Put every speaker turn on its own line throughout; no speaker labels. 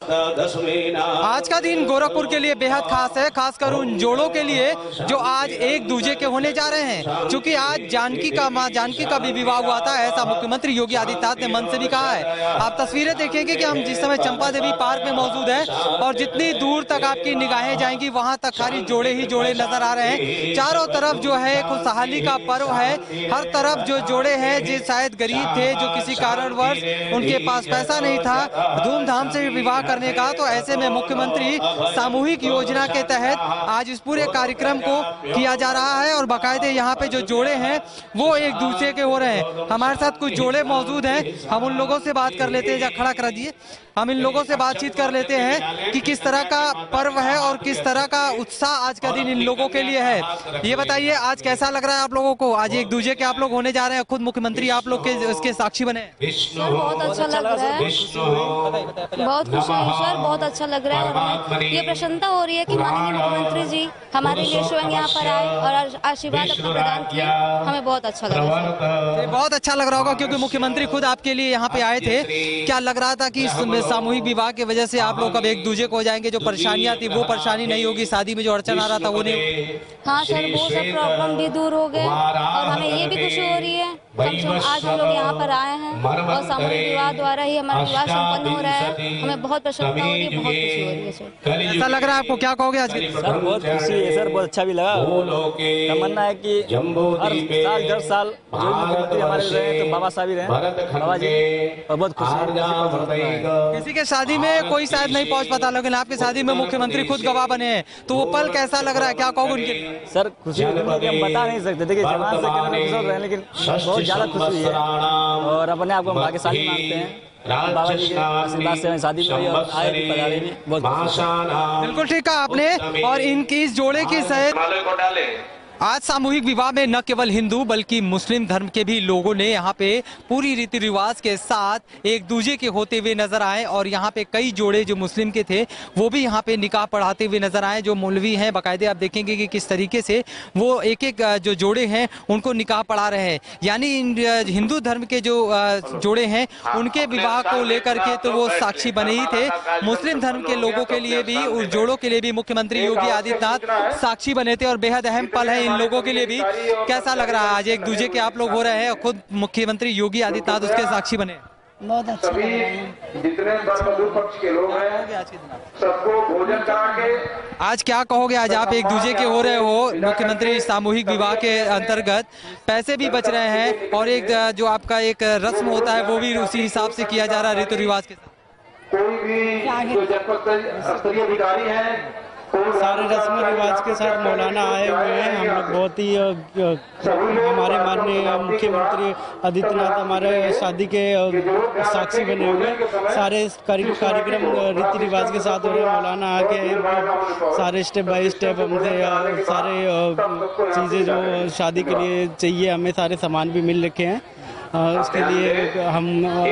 आज का दिन गोरखपुर के लिए बेहद खास है, खासकर उन जोड़ों के लिए जो आज एक दूजे के होने जा रहे हैं। क्योंकि आज मां जानकी का भी विवाह हुआ था, ऐसा मुख्यमंत्री योगी आदित्यनाथ ने मन से भी कहा है। आप तस्वीरें देखेंगे कि हम जिस समय चंपा देवी पार्क में मौजूद है और जितनी दूर तक आपकी निगाहें जाएंगी वहां तक खाली जोड़े ही जोड़े नजर आ रहे हैं। चारों तरफ जो है खुशहाली का पर्व है, हर तरफ जो जोड़े हैं जो शायद गरीब थे, जो किसी कारणवश उनके पास पैसा नहीं था धूमधाम से विवाह करने का, तो ऐसे में मुख्यमंत्री सामूहिक योजना के तहत आज इस पूरे कार्यक्रम को किया जा रहा है और बाकायदे यहाँ पे जो जोड़े हैं वो एक दूसरे के हो रहे हैं। हमारे साथ कुछ जोड़े मौजूद हैं, हम उन लोगों से बात कर लेते हैं। जा खड़ा करा दिए, हम इन लोगों से बातचीत कर लेते हैं कि किस तरह का पर्व है और किस तरह का उत्साह आज का दिन इन लोगों के लिए है। ये बताइए आज कैसा लग रहा है आप लोगों को? आज एक दूजे के आप लोग होने जा रहे हैं, खुद मुख्यमंत्री आप लोग के उसके साक्षी बने।
सर बहुत अच्छा लग रहा है, बहुत खुशी है सर, बहुत अच्छा लग रहा है और हमें ये प्रसन्नता हो रही है कि माननीय मुख्यमंत्री जी हमारे लिए स्वयं यहाँ पर आए और आशीर्वाद अपना प्रदान किए। हमें बहुत अच्छा लग रहा है।
बहुत अच्छा लग रहा होगा क्योंकि मुख्यमंत्री खुद आपके लिए यहाँ पे आए थे। क्या लग रहा था कि सामूहिक विवाह की वजह से आप लोग अब एक दूजे को हो जाएंगे? जो परेशानियां थी वो परेशानी नहीं होगी, शादी में जो अड़चन आ रहा था वो नहीं?
हाँ सर, वो सब प्रॉब्लम भी दूर हो गए और हमें ये भी खुशी हो रही है कम से कम आज हम लोग यहाँ पर आए हैं और सामूहिक विवाह द्वारा ही हमारा विवाह संपन्न हो रहा है। हमें बहुत प्रसन्नता हो रही है, बहुत खुशी हो रही है सर।
ऐसा लग रहा है आपको? क्या कहोगे आज?
सर बहुत खुशी है सर, बहुत अच्छा भी लगा। तमन्ना है कि हर साल जो मुख्यमंत्री हमारे रहे तो बाबा साहब ही रहे, बाबा जी, और बहुत खुशी।
किसी के शादी में कोई शायद नहीं पहुंच पाता, लेकिन आपकी शादी में मुख्यमंत्री खुद गवाह बने हैं, तो वो पल कैसा लग रहा है? क्या कहोगे उनके?
सर खुशी हम बता नहीं सकते, देखिए जवान से कहने रहे, लेकिन बहुत ज्यादा खुशी है और अपने आप को हम भाग्यशाली मानते हैं। बाबा जी के आशीर्वाद से शादी हुई और आए भी पधारे भी, बहुत
बिल्कुल ठीक कहा आपने। और इनकी इस जोड़े की सहित आज सामूहिक विवाह में न केवल हिंदू बल्कि मुस्लिम धर्म के भी लोगों ने यहाँ पे पूरी रीति रिवाज के साथ एक दूजे के होते हुए नजर आए और यहाँ पे कई जोड़े जो मुस्लिम के थे वो भी यहाँ पे निकाह पढ़ाते हुए नजर आए। जो मौलवी हैं बाकायदे आप देखेंगे कि किस तरीके से वो एक एक जो जोड़े हैं उनको निकाह पढ़ा रहे हैं। यानी हिंदू धर्म के जो जोड़े हैं उनके विवाह को लेकर के तो वो साक्षी बने ही थे, मुस्लिम धर्म के लोगों के लिए भी, उस जोड़ों के लिए भी मुख्यमंत्री योगी आदित्यनाथ साक्षी बने थे और बेहद अहम पल है इन लोगों के लिए भी। कैसा लग रहा है आज एक दूजे के आप लोग हो रहे हैं और खुद मुख्यमंत्री योगी आदित्यनाथ उसके साक्षी बने?
बहुत अच्छा लग रहा है।
जितने पक्ष के लोग हैं सबको भोजन करा के
आज क्या कहोगे? आज आप एक दूजे के हो रहे हो, मुख्यमंत्री सामूहिक विवाह के अंतर्गत पैसे भी बच रहे हैं और एक जो आपका एक रस्म होता है वो भी उसी हिसाब से किया जा रहा है रीति रिवाज के साथ।
कोई भी जो जनपद स्तरीय अधिकारी है
सारे रस्म रिवाज के साथ मौलाना आए हुए हैं। हम लोग बहुत ही हमारे माननीय मुख्यमंत्री आदित्यनाथ हमारे शादी के साक्षी बने हुए हैं। सारे कार्यक्रम रीति रिवाज के साथ हो रहे हैं। मौलाना आके सारे स्टेप बाय स्टेप हमसे सारे चीज़ें जो शादी के लिए चाहिए हमें सारे सामान भी मिल रखे हैं। उसके लिए हम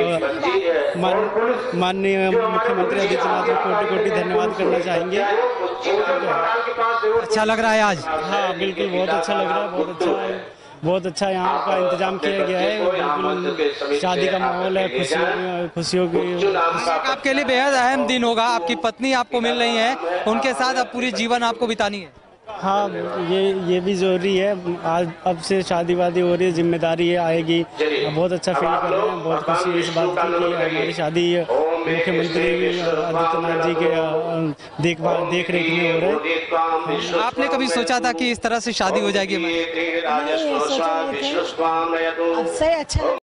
माननीय मुख्यमंत्री आदित्यनाथ को कोटि कोटि धन्यवाद करना चाहेंगे।
अच्छा लग रहा है आज?
हाँ बिल्कुल, बहुत अच्छा लग रहा है, बहुत अच्छा यहाँ का इंतजाम किया गया है। बिल्कुल शादी का माहौल है, खुशियों की।
आपके लिए बेहद अहम दिन होगा, आपकी पत्नी आपको मिल रही है, उनके साथ अब पूरी जीवन आपको बितानी है।
हाँ ये भी जरूरी है। आज अब से शादी वादी हो रही है, जिम्मेदारी है आएगी। बहुत अच्छा फील कर रहे हैं, बहुत खुशी है इस बात की कि हमारी शादी मुख्यमंत्री आदित्यनाथ जी के देख रेख में हो रहे हैं।
आपने कभी सोचा था कि इस तरह से शादी हो जाएगी?
नहीं सोचा नहीं थे, अब से अच्छा